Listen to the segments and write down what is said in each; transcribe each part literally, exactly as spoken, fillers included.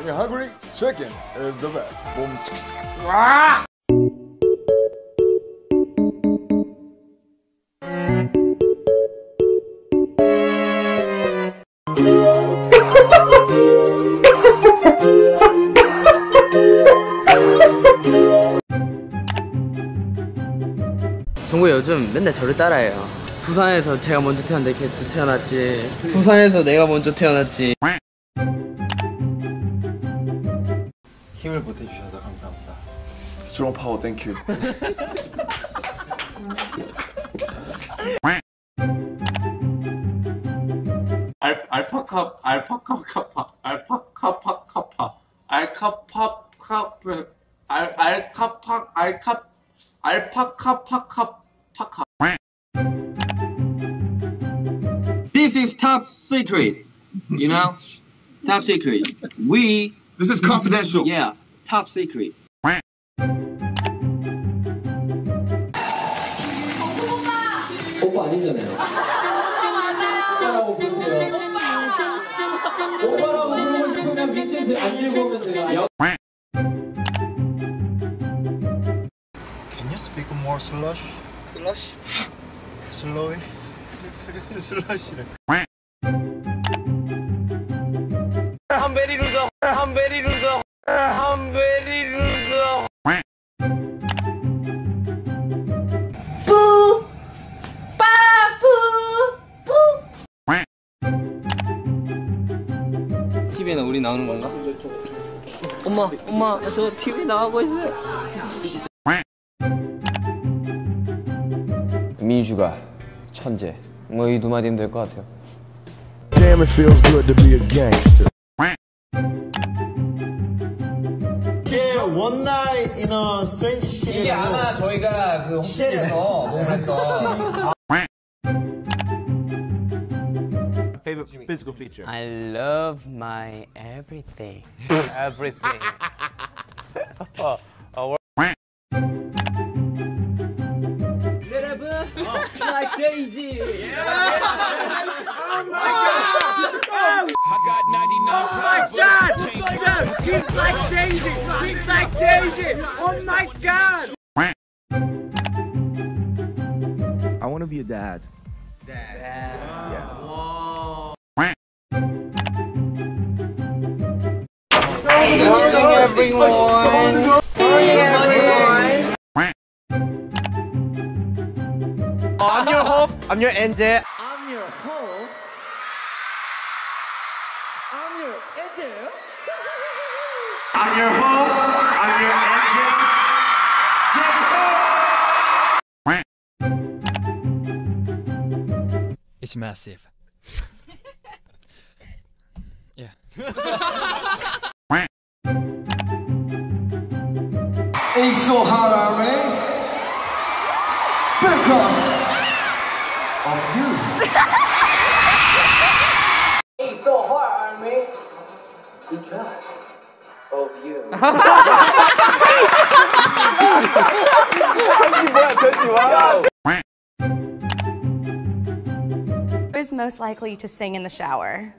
When you're hungry, chicken is the best. Boom, chicken, chicken. Wah! 정국이 요즘 맨날 저를 따라해요. 부산에서 제가 먼저 태어났는데 걔 태어났지. 부산에서 내가 먼저 태어났지. 힘을 보태주셔서 감사합니다. Strong power, thank you. 알 알파카 알파카카파 알파카파카파 알카파카프 알 알카파 알카 알파카파카파카. This is top secret, you know, top secret. We. This is confidential. Yeah, top secret. 오빠 아니잖아요. 오빠라고 부르세요. 오빠라고 부르고 싶으면 밑에 안 들고 오면 돼요. Can you speak more slush? 슬러시? Slowly? 슬러시래. I'm very loser. I'm very loser. I'm very loser. 뿌! 빠뿌! 뿌! 티비에는 우리 나오는 건가? 엄마, 엄마, 저 티비 나가고 있어요. 민슈가 천재. 뭐 이 두 마디면 될 것 같아요. Damn, it feels good to be a gangster. Yeah, one night in a strange city. 이게 아마 저희가 그 호텔에서 녹음했던. Favorite physical feature. I love my everything. Everything. 어, 어, 여러분, like Daisy. Oh my God! I got ninety-nine. Oh my God! He's like Daisy. He's like Daisy. Oh my God! I want to be a dad. Dad. Yeah. Whoa. Good morning, everyone. Hey, everyone. I'm your host. I'm your angel. I'm your hope. I'm your angel. I'm your host. I'm your angel. It's massive. Yeah. It's so hot, Army. Because of you. It's so hot, Army. Because of you. Who is most likely to sing in the shower?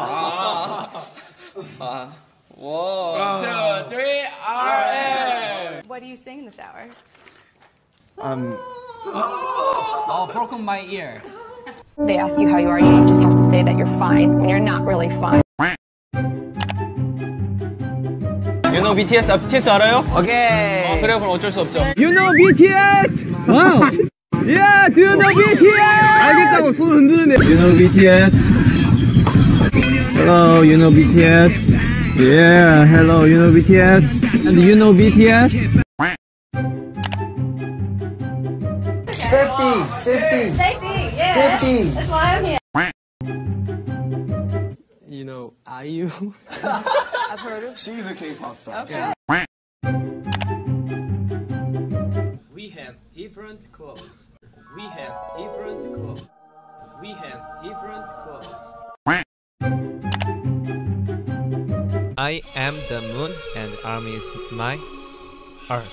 One, two, three, R M. What do you sing in the shower? Um. Oh, broken my ear. They ask you how you are, you just have to say that you're fine when you're not really fine. You know 비티에스? 아, 비티에스 알아요? 오케이. 어, 그래, 그럼 어쩔 수 없죠. You know 비티에스? 와우. Yeah, do you know 비티에스? 알겠다고 손 흔드는데. You know 비티에스? Hello, you know 비티에스? Yeah, hello, you know 비티에스? And you know 비티에스? Safety, safety, Safety, yeah. safety. That's why I'm here. You know I U? I've heard of. She's a K-pop star. Okay. We have different clothes. We have different clothes. We have different clothes. I am the moon and army is my earth.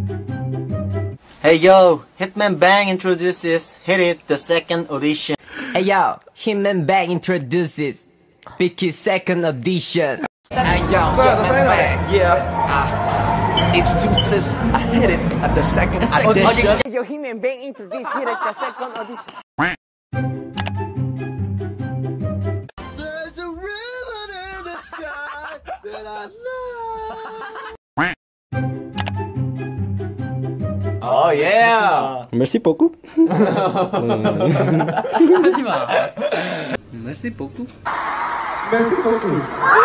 Hey yo, Hitman Bang introduces Hit It, the second audition. Hey yo, Hitman Bang introduces Vicky second edition. Hey yo, Hitman Bang, yeah. Uh, introduces, I hit it at the second edition. Yo, Hitman Bang introduces hit at the second edition. There's a ribbon in the sky that I love. Oh yeah. Merci beaucoup. 하지 마. Merci beaucoup. Merci beaucoup.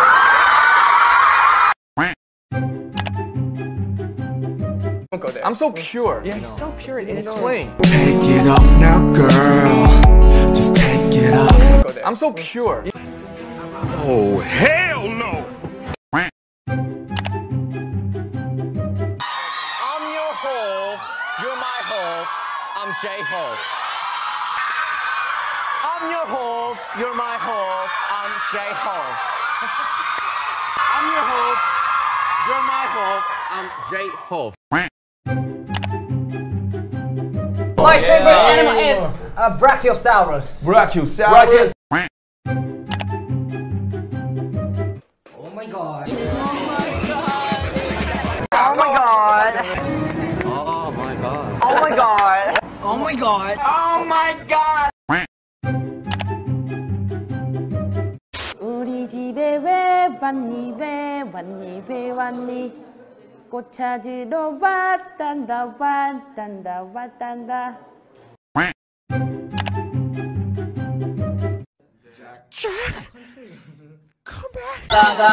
I'm so pure. Yeah, he's so pure in his playing. Take it off now, girl. Just take it off. I'm so pure. Oh, hell no! I'm your Hope. You're my Hope. I'm J-Hope. I'm your Hope. You're my Hope. I'm J-Hope. I'm your Hope. You're my Hope. I'm J-Hope. My favorite animal is a Brachiosaurus. Brachiosaurus. Oh my god. Oh my god. Oh my god. Oh my god. Oh my god. Oh my god. 우리 집에 왜 왔니 왜 왔니 왜 왔니 꽃 찾으러 왔단다 왔단다 왔단다. Jack, come back.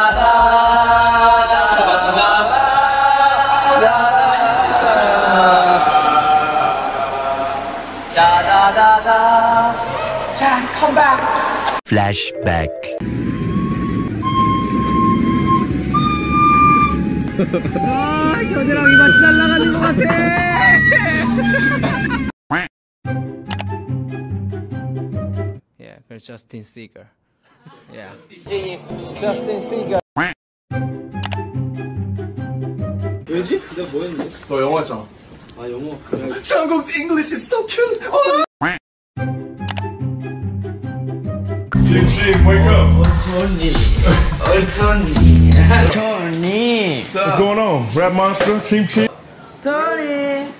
Jack, come back. Flashback. 아, 겨드랑 이마치 날아가는 것 같아. Yeah, for Justin Seeger. Yeah. Justin Seeger. 왜지? 내가 뭐 했는데? 너 영어 했잖아. 아 영어. Jungkook's English is so cute. Oh. Jim Jim, wake up. 얼토니. 얼토니. 얼토니. What's going on? Rap Monster, Team Team. 토니.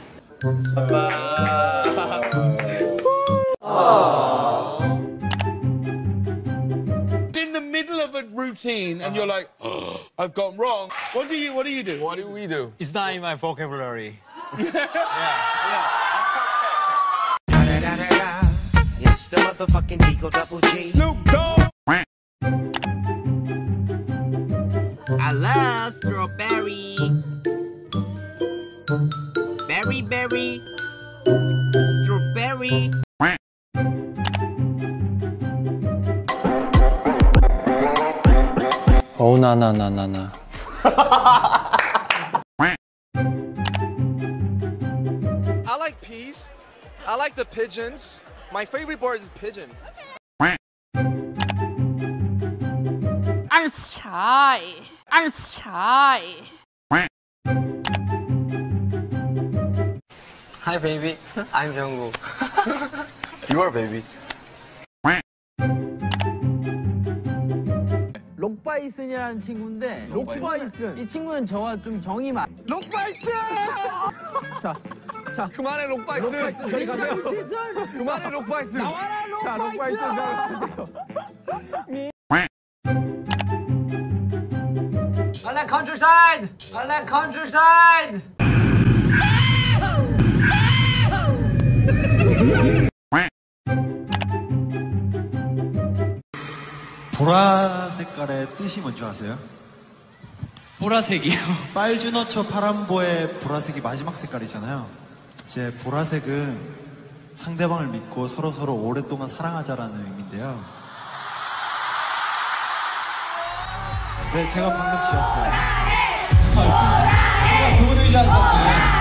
In the middle of a routine and you're like, oh, I've gone wrong. What do you what do you do? What do we do? It's not in my vocabulary. It's the motherfucking Eagle Double G. Snoop Dogg. I love strawberry. Berry, berry. Strawberry. Oh na na na na na. I like peas. I like the pigeons. My favorite bird is pigeon. I'm shy. I'm shy. Hi, baby. I'm Jungkook. You are baby. 록바이슨이라는 친구인데 록바이슨 이 친구는 저와 좀 정이 많. 록바이슨! 자, 자 그만해 록바이슨. 록바이슨 저리 가세요. 그만해 록바이슨. 나와라 록바이슨. 자 록바이슨 자. I like countryside. I like countryside. 보라 색깔의 뜻이 뭔지 아세요? 보라색이요. 빨주노초 파란보의 보라색이 마지막 색깔이잖아요. 제 보라색은 상대방을 믿고 서로 서로 오랫동안 사랑하자라는 의미인데요. 네, 제가 방금 지었어요. 좋은 의지 안 쳤네.